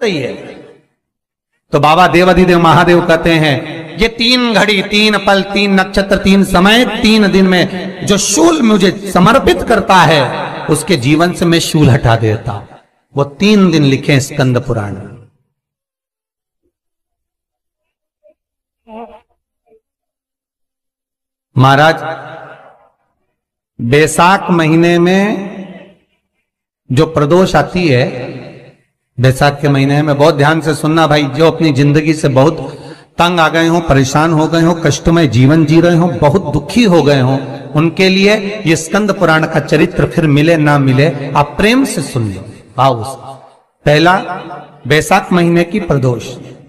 रही है। तो बाबा देवाधिदेव महादेव कहते हैं ये 3 घड़ी 3 पल 3 नक्षत्र 3 समय 3 दिन में जो शूल मुझे समर्पित करता है उसके जीवन से मैं शूल हटा देता हूं। वो 3 दिन लिखे स्कंद पुराण। महाराज बैसाख महीने में जो प्रदोष आती है, बैसाख के महीने में बहुत ध्यान से सुनना भाई, जो अपनी जिंदगी से बहुत तंग आ गए हो, परेशान हो गए हो, कष्टमय जीवन जी रहे हो, बहुत दुखी हो गए हो, उनके लिए ये स्कंद पुराण का चरित्र फिर मिले ना मिले आप प्रेम से सुन लो भाव से। पहला, बैसाख महीने की प्रदोष,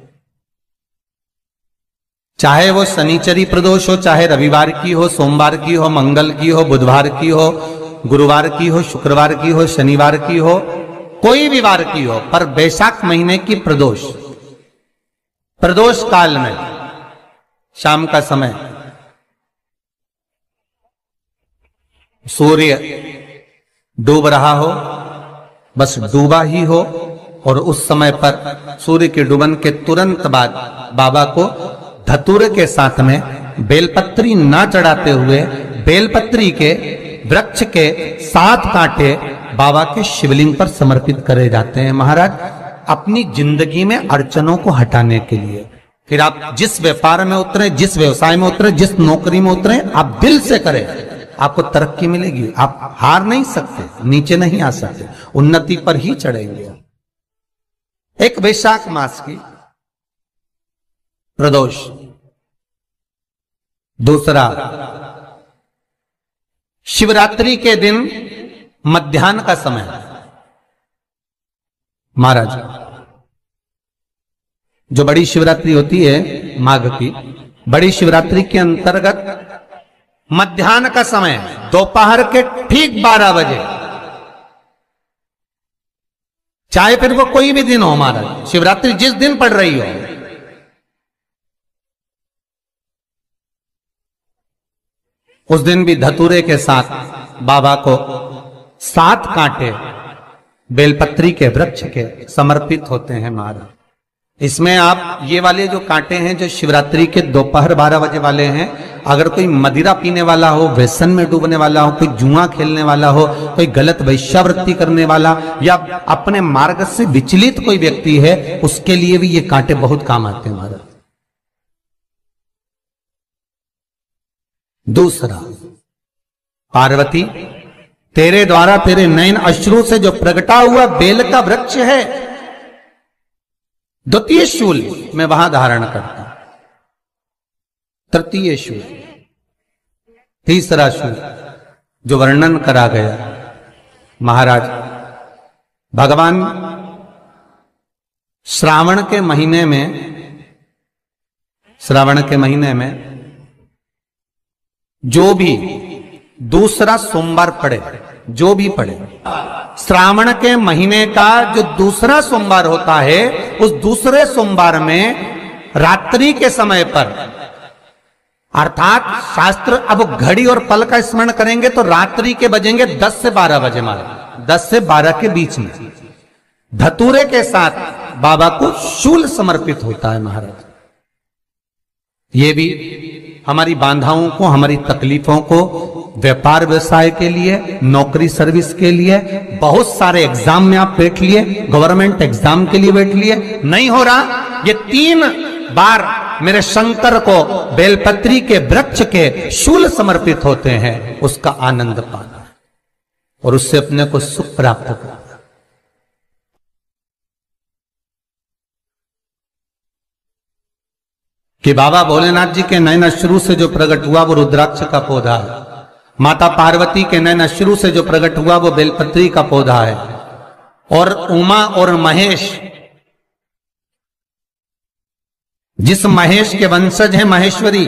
चाहे वो शनिचरी प्रदोष हो, चाहे रविवार की हो, सोमवार की हो, मंगल की हो, बुधवार की हो, गुरुवार की हो, शुक्रवार की हो, शनिवार की हो, कोई भी वार की हो, पर बैसाख महीने की प्रदोष, प्रदोष काल में शाम का समय सूर्य डूब रहा हो, बस डूबा ही हो, और उस समय पर सूर्य के डूबन के तुरंत बाद बाबा को धतूरे के साथ में बेलपत्री ना चढ़ाते हुए बेलपत्री के वृक्ष के 7 कांटे बाबा के शिवलिंग पर समर्पित करे जाते हैं महाराज, अपनी जिंदगी में अड़चनों को हटाने के लिए। फिर आप जिस व्यापार में उतरे, जिस व्यवसाय में उतरे, जिस नौकरी में उतरे, आप दिल से करें, आपको तरक्की मिलेगी। आप हार नहीं सकते, नीचे नहीं आ सकते, उन्नति पर ही चढ़ेंगे। एक वैशाख मास की प्रदोष, दूसरा शिवरात्रि के दिन मध्याह्न का समय। महाराज जो बड़ी शिवरात्रि होती है माघ की, बड़ी शिवरात्रि के अंतर्गत मध्याह्न का समय, दोपहर के ठीक 12 बजे, चाहे फिर वो कोई भी दिन हो महाराज, शिवरात्रि जिस दिन पड़ रही हो, उस दिन भी धतूरे के साथ बाबा को 7 कांटे बेलपत्री के वृक्ष के समर्पित होते हैं महाराज। इसमें आप ये वाले जो कांटे हैं जो शिवरात्रि के दोपहर 12 बजे वाले हैं, अगर कोई मदिरा पीने वाला हो, व्यसन में डूबने वाला हो, कोई जुआ खेलने वाला हो, कोई गलत वैश्यावृत्ति करने वाला, या अपने मार्ग से विचलित कोई व्यक्ति है, उसके लिए भी ये कांटे बहुत काम आते हैं महाराज। दूसरा, पार्वती तेरे द्वारा तेरे नयन अश्रु से जो प्रगटा हुआ बेल का वृक्ष है, द्वितीय शूल मैं वहां धारण करता, तृतीय शूल, तीसरा शूल जो वर्णन करा गया महाराज, भगवान श्रावण के महीने में जो भी दूसरा सोमवार पड़े, जो भी पड़े, श्रावण के महीने का जो दूसरा सोमवार होता है, उस दूसरे सोमवार में रात्रि के समय पर, अर्थात शास्त्र अब घड़ी और पल का स्मरण करेंगे तो रात्रि के बजेंगे 10 से 12 बजे महाराज, 10 से 12 के बीच में धतूरे के साथ बाबा को शूल समर्पित होता है महाराज। ये भी हमारी बाधाओं को, हमारी तकलीफों को, व्यापार व्यवसाय के लिए, नौकरी सर्विस के लिए, बहुत सारे एग्जाम में आप बैठ लिए, गवर्नमेंट एग्जाम के लिए बैठ लिए, नहीं हो रहा, ये 3 बार मेरे शंकर को बेलपत्री के वृक्ष के शूल समर्पित होते हैं, उसका आनंद पाना और उससे अपने को सुख प्राप्त करना। कि बाबा भोलेनाथ जी के नयन अश्रु से जो प्रकट हुआ वो रुद्राक्ष का पौधा है, माता पार्वती के नयन अश्रु से जो प्रकट हुआ वो बेलपत्री का पौधा है, और उमा और महेश, जिस महेश के वंशज है महेश्वरी,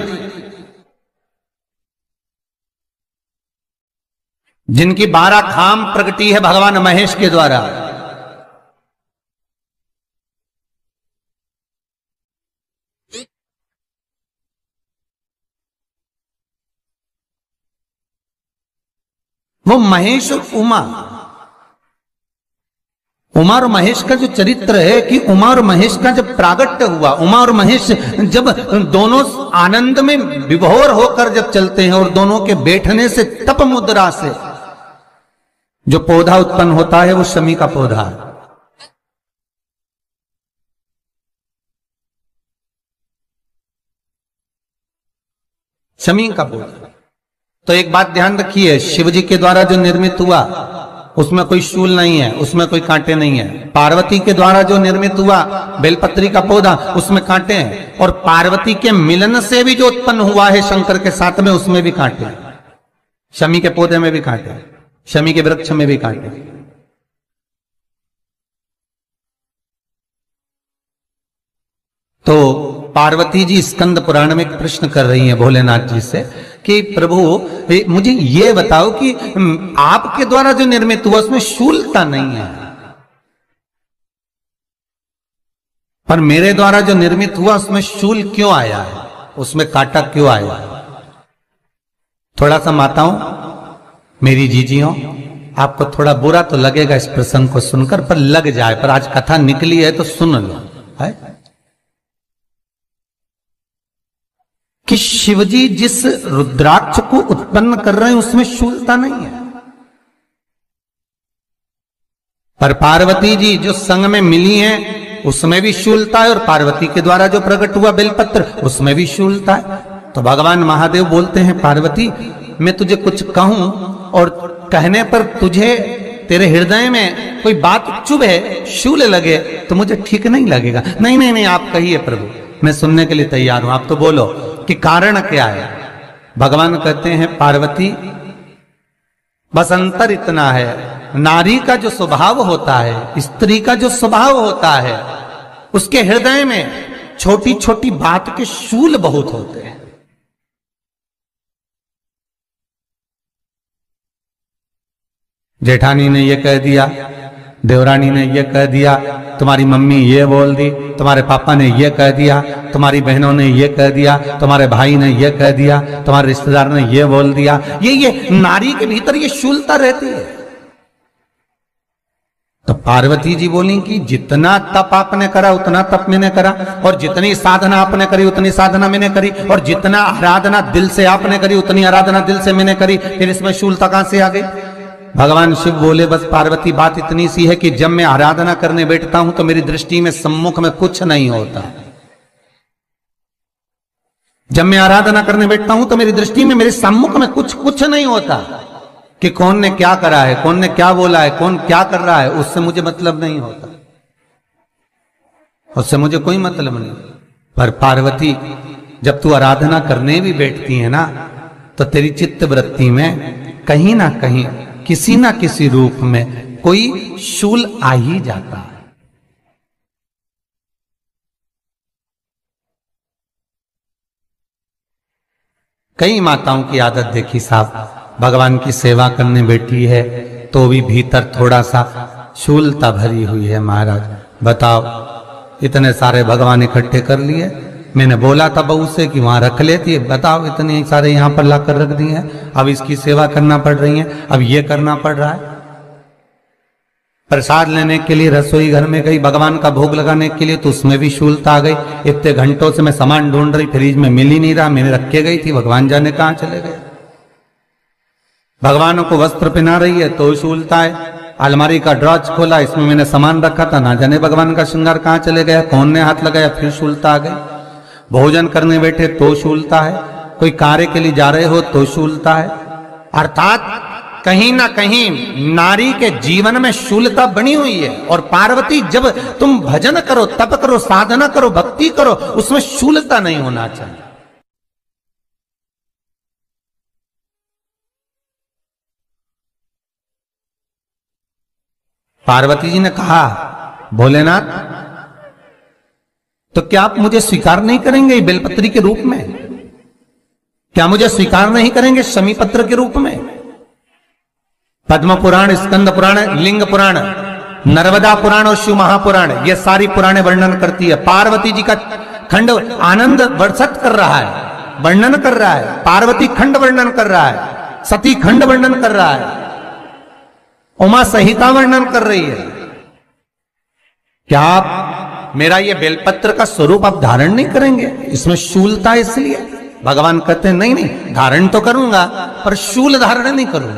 जिनकी 12 खाम प्रगटी है भगवान महेश के द्वारा, वो महेश और उमा, उमा और महेश का जो चरित्र है कि उमा और महेश का जब प्रागट्य हुआ, उमा और महेश जब दोनों आनंद में विभोर होकर जब चलते हैं और दोनों के बैठने से तप मुद्रा से जो पौधा उत्पन्न होता है वो शमी का पौधा है। शमी का पौधा। तो एक बात ध्यान रखिए, शिव जी के द्वारा जो निर्मित हुआ उसमें कोई शूल नहीं है, उसमें कोई कांटे नहीं है। पार्वती के द्वारा जो निर्मित हुआ बेलपत्री का पौधा, उसमें कांटे हैं। और पार्वती के मिलन से भी जो उत्पन्न हुआ है शंकर के साथ में, उसमें भी कांटे हैं। शमी के पौधे में भी कांटे हैं, शमी के वृक्ष में भी कांटे हैं। तो पार्वती जी स्कंद पुराण में एक प्रश्न कर रही हैं भोलेनाथ जी से कि प्रभु मुझे ये बताओ कि आपके द्वारा जो निर्मित हुआ उसमें शूलता नहीं है, पर मेरे द्वारा जो निर्मित हुआ उसमें शूल क्यों आया है, उसमें कांटा क्यों आया है? थोड़ा सा माताओं, मेरी जीजियों, आपको थोड़ा बुरा तो लगेगा इस प्रसंग को सुनकर, पर लग जाए, पर आज कथा निकली है तो सुन लो है कि शिवजी जिस रुद्राक्ष को उत्पन्न कर रहे हैं उसमें शूलता नहीं है, पर पार्वती जी जो संग में मिली हैं उसमें भी शूलता है, और पार्वती के द्वारा जो प्रकट हुआ बेलपत्र उसमें भी शूलता है। तो भगवान महादेव बोलते हैं पार्वती, मैं तुझे कुछ कहूं और कहने पर तुझे तेरे हृदय में कोई बात चुभे, शूल लगे तो मुझे ठीक नहीं लगेगा। नहीं नहीं नहीं, आप कहिए प्रभु, मैं सुनने के लिए तैयार हूं, आप तो बोलो कि कारण क्या है। भगवान कहते हैं पार्वती, बस अंतर इतना है, नारी का जो स्वभाव होता है, स्त्री का जो स्वभाव होता है, उसके हृदय में छोटी छोटी बात के शूल बहुत होते हैं। जेठानी ने ये कह दिया, देवरानी ने ये कह दिया, तुम्हारी मम्मी ये बोल दी, तुम्हारे पापा ने ये कह दिया, तुम्हारी बहनों ने ये कह दिया, तुम्हारे भाई ने ये कह दिया, तुम्हारे रिश्तेदार ने ये बोल दिया। ये नारी के भीतर ये शूलता रहती है। तो पार्वती जी बोली कि जितना तप आपने करा उतना तप मैंने करा, और जितनी साधना आपने करी उतनी साधना मैंने करी, और जितना आराधना दिल से आपने करी उतनी आराधना दिल से मैंने करी, फिर इसमें शूलता कहां से आ गई? भगवान शिव बोले, बस पार्वती बात इतनी सी है कि जब मैं आराधना करने बैठता हूं तो मेरी दृष्टि में सम्मुख में कुछ नहीं होता। जब मैं आराधना करने बैठता हूं तो मेरी दृष्टि में मेरे सम्मुख में कुछ नहीं होता कि कौन ने क्या करा है, कौन ने क्या बोला है, कौन क्या कर रहा है, उससे मुझे मतलब नहीं होता, उससे मुझे कोई मतलब नहीं। पर पार्वती, जब तू आराधना करने भी बैठती है ना, तो तेरी चित्त वृत्ति में कहीं ना कहीं किसी ना किसी रूप में कोई शूल आ ही जाता है। कई माताओं की आदत देखी साहब, भगवान की सेवा करने बैठी है तो भी भीतर थोड़ा सा शूलता भरी हुई है। महाराज बताओ, इतने सारे भगवान इकट्ठे कर लिए, मैंने बोला था बहू से कि वहां रख लेती है, बताओ इतने सारे यहां पर लाकर रख दिए हैं, अब इसकी सेवा करना पड़ रही है, अब ये करना पड़ रहा है। प्रसाद लेने के लिए रसोई घर में गई, भगवान का भोग लगाने के लिए, तो उसमें भी शूलता आ गई। इतने घंटों से मैं सामान ढूंढ रही, फ्रिज में मिल ही नहीं रहा, मैंने रख के गई थी, भगवान जाने कहां चले गए। भगवानों को वस्त्र पहना रही है तो शूलता है। अलमारी का ड्रॉज खोला, इसमें मैंने सामान रखा था, ना जाने भगवान का श्रृंगार कहां चले गया, कौन ने हाथ लगाया, फिर शूलता आ गई। भोजन करने बैठे तो शूलता है, कोई कार्य के लिए जा रहे हो तो शूलता है। अर्थात कहीं ना कहीं नारी के जीवन में शूलता बनी हुई है। और पार्वती, जब तुम भजन करो, तप करो, साधना करो, भक्ति करो, उसमें शूलता नहीं होना चाहिए। पार्वती जी ने कहा, भोलेनाथ तो क्या आप मुझे स्वीकार नहीं करेंगे बेलपत्री के रूप में? क्या मुझे स्वीकार नहीं करेंगे शमी पत्र के रूप में? पद्म पुराण, स्कंद पुराण, लिंग पुराण, नर्मदा पुराण और शिव महापुराण, ये सारी पुराणे वर्णन करती है। पार्वती जी का खंड आनंद वर्षित कर रहा है, वर्णन कर रहा है। पार्वती खंड वर्णन कर रहा है, सती खंड वर्णन कर रहा है, उमा संहिता वर्णन कर रही है। क्या आप मेरा ये बेलपत्र का स्वरूप आप धारण नहीं करेंगे? इसमें शूलता इसलिए भगवान कहते हैं नहीं नहीं, धारण तो करूंगा पर शूल धारण नहीं करूंगा।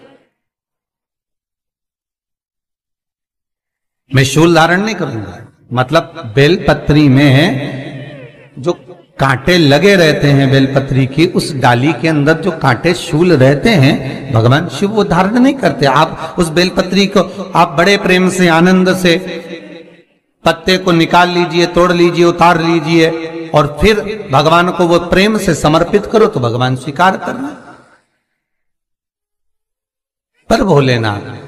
मैं शूल धारण नहीं करूंगा, मतलब बेलपत्री में जो कांटे लगे रहते हैं बेलपत्री की, उस डाली के अंदर जो कांटे शूल रहते हैं भगवान शिव वो धारण नहीं करते। आप उस बेलपत्री को आप बड़े प्रेम से आनंद से पत्ते को निकाल लीजिए, तोड़ लीजिए, उतार लीजिए और फिर भगवान को वो प्रेम से समर्पित करो तो भगवान स्वीकार करना। पर भोलेनाथ